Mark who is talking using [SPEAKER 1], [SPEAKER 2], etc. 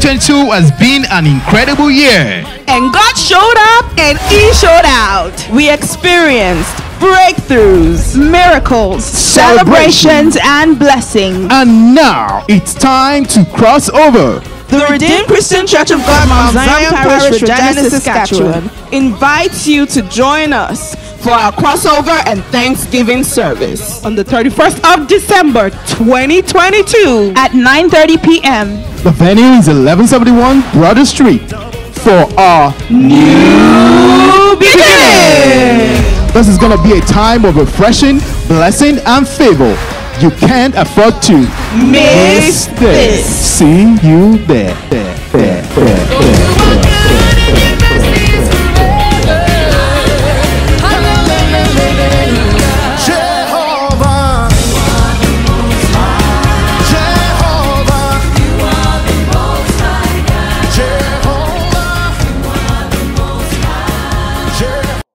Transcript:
[SPEAKER 1] 2022 has been an incredible year.
[SPEAKER 2] And God showed up and He showed out. We experienced breakthroughs, miracles, celebrations, and blessings.
[SPEAKER 3] And now it's time to cross over.
[SPEAKER 2] The Redeemed Christian Church of God, Mount Zion Parish, Regina, Saskatchewan, invites you to join us for our crossover and Thanksgiving service on the 31st of December 2022 at 9:30 p.m.
[SPEAKER 3] The venue is 1171 Broader Street for our
[SPEAKER 2] new beginning.
[SPEAKER 3] This is going to be a time of refreshing, blessing, and favor. You can't afford to
[SPEAKER 2] miss this.
[SPEAKER 3] See you there.